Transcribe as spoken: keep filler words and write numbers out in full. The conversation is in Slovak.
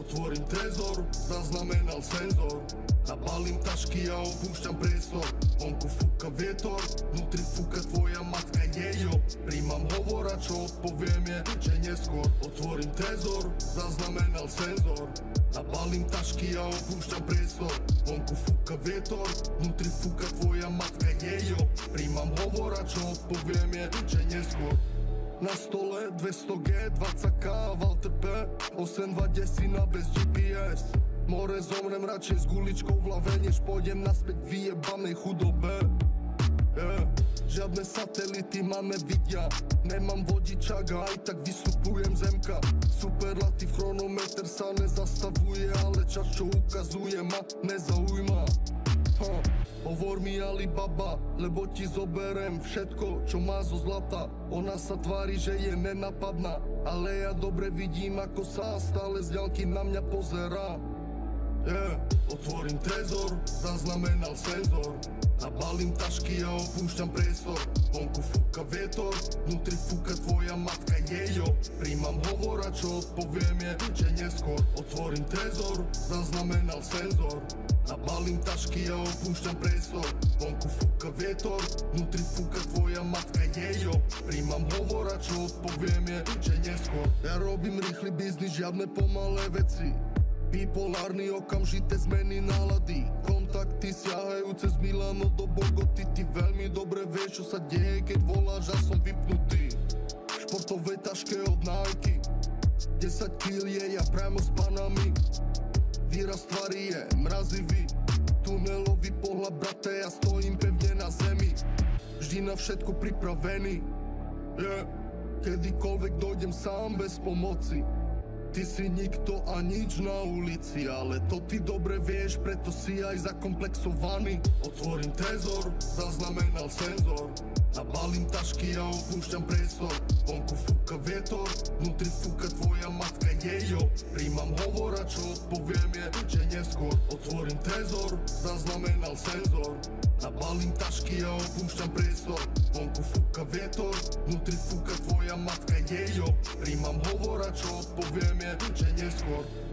Otvorím trezor, zaznamenal senzor. Nabalím tašky a opúšťam priestor. Vonku fúka vietor, vnútri fúka tvoja matka jejo. Príjmam hovor a čo odpoviem je, že neskôr. Otvorím trezor, zaznamenal senzor. Nabalím tašky a opúšťam priestor. Vonku fúka vietor, vnútri fúka tvoja matka jejo. Príjmam hovor a čo odpoviem je, že neskôr. Na stole dvesto G, dvadsať K, Walter P, osem dva desina bez G P S. More zomrem radšej s guličkou v hlave, než pôjdem naspäť k vyjebanej chudobe. Yeah. Žiadne satelity ma nevidia, nemám vodičák a aj tak vystupujem zemka. Superlatív chronometer sa nezastavuje, ale čas čo ukazuje ma nezaujíma. Ha. Hovor mi Alibaba, lebo ti zoberem všetko, čo má zo zlata. Ona sa tvári, že je nenapadná, ale ja dobre vidím, ako sa stále z ďalky na mňa pozerá. Yeah. Otvorím trezor, zaznamenal senzor. Nabalím tašky a opúšťam priestor. Vonku fúka vietor, vnútri fúka tvoja matka jejo. Príjmam hovor a čo odpoviem je, že neskôr. Otvorím trezor, zaznamenal senzor. Nabalím tašky a opúšťam priestor. Vonku fúka vietor, vnútri fúka tvoja matka jejo. Príjmam hovor a čo odpoviem je, že neskôr. Ja robím rýchly biznis, žiadne pomalé veci. Bipolárny, okamžité zmeny nálady. Kontakty siahajú cez Milano do Bogoty. Ty veľmi dobre vieš, čo sa deje, keď voláš a som vypnutý. V športovej taške od Nike desať kíl je ja priamo s panami. Výraz tvary je mrazivý, tunelový pohľad, brate, ja stojím pevne na zemi. Vždy na všetko pripravený, yeah. Kedykoľvek dojdem sám bez pomoci. Ty si nikto a nič na ulici, ale to ty dobre vieš, preto si aj zakomplexovaný. Otvorím trezor, zaznamenal senzor. Nabalím tašky a opúšťam priestor. Vonku fúka vietor, vnútri fúka tvoja matka jejo. Príjmam hovor a čo odpoviem je, že neskôr. Otvorím trezor, zaznamenal senzor. Nabalím tašky a opúšťam priestor. Vonku fúka vietor, vnútri fúka tvoja matka jejo. Príjmam hovor a čo odpoviem je, že neskôr.